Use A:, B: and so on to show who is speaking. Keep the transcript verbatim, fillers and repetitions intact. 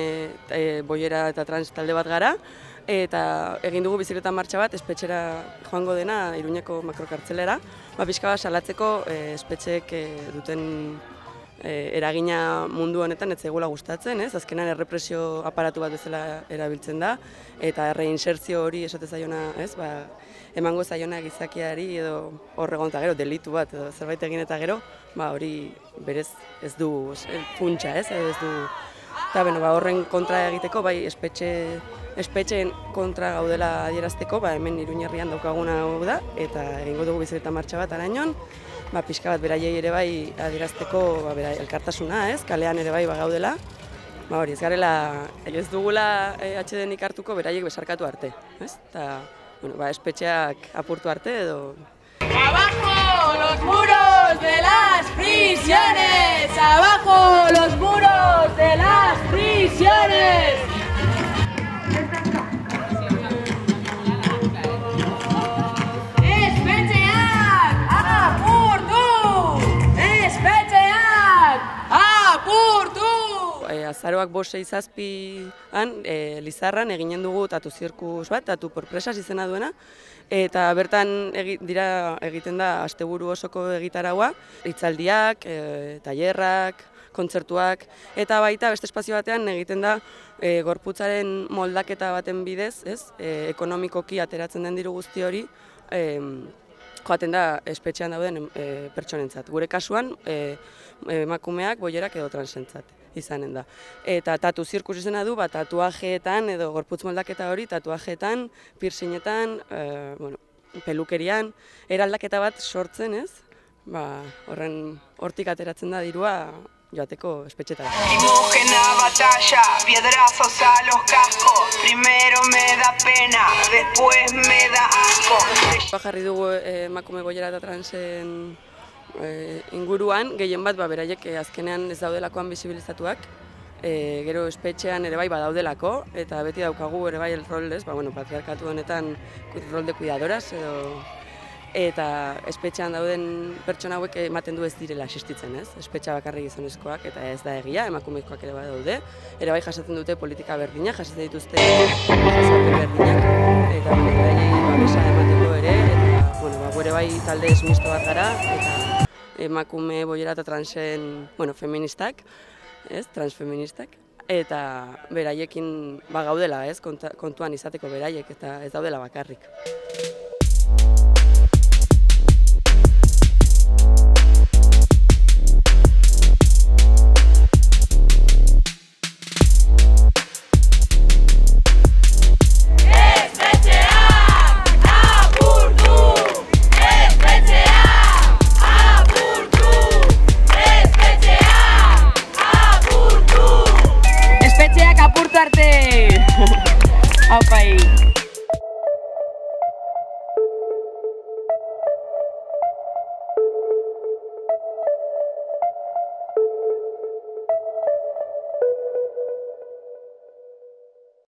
A: e, boiera eta trans talde bat gara, eta egin dugu bizikleta martxa bat espetxera joango dena Iruñeko makrokartzelera, ba, pixka bat salatzeko e, espetxeek e, duten e, eragina mundu honetan ez zaigula gustatzen, ez? Azkenan errepresio aparatu bat bezala erabiltzen da, eta erreinsertzio hori esate zaiona, ez? Ba, emango zaiona gizakiari edo horregon eta gero delitu bat edo zerbait egin eta gero, ba, hori berez ez du funtsa, ez? Edo ez du. Eta beno, ba, horren kontra egiteko, bai espetxe espetxeen kontra gaudela adierazteko, ba, hemen Iruñerrian daukaguna hau da, eta egingo dugu bizikleta martxa bat arañon, ba, pixka bat beraiei ere bai adierazteko ba, bera, elkartasuna, ez? Kalean ere bai ba, gaudela, ba, hori ez garela, ez dugula eh, atsedenik hartuko beraiek besarkatu arte, ez? Eta, bueno, ba, espetxeak apurtu arte edo...
B: ¡Abajo los muros de las prisiones! ¡Abajo los muros de las prisiones! ¡Espetxeak apurtu! ¡Espetxeak apurtu!
A: Azaroak bost sei zazpian, e, Lizarran eginen dugu tatu zirkus bat, tatu por presas izena duena, eta bertan egi, dira egiten da asteburu osoko egitaraua, hitzaldiak, e, tailerrak, kontzertuak, eta baita beste espazio batean egiten da e, gorputzaren moldaketa baten bidez, ez? E, ekonomikoki ateratzen den diru guzti hori, e, joaten da espetxean dauden e, pertsonentzat. Gure kasuan, e, emakumeak, boierak edo transentzat izanen da. Eta tatu zirkus izena du, ba, tatuajeetan edo gorputz moldaketa hori, tatuajeetan, piercingetan, e, bueno, pelukerian, eraldaketa bat sortzen, ez? Ba, horren hortik ateratzen da dirua joateko espetxetara.
C: Cogen a batalla, piedrazos a los cascos, primero me da pena, después me da asco.
A: Ba, jarri dugu emakume boiera eta transen e, inguruan, gehien bat ba, beraiek azkenean ez daudelakoan bisibilizatuak, e, gero espetxean ere bai badaudelako, eta beti daukagu ere bai el rol, ez, ba, bueno, patriarkatu honetan rol de cuidadoras, edo, eta espetxean dauden pertsona hauek ematen du ez direla existitzen, ez? Espetxa bakarrik gizonezkoak eta ez da egia, emakumezkoak ere badaude, ere bai jasaten dute politika berdinak, jasaten dituzte jasaten berdinak, eta beraiei babesa emateko ere, eta bueno, ba, gure bai talde esmisto bat gara, eta emakume boiera eta transen, bueno, feministak, ez? Transfeministak, eta beraiekin ba gaudela, ez? Kontuan izateko beraiek eta ez daudela bakarrik.
B: Espetxeak apurtu arte! Aupa!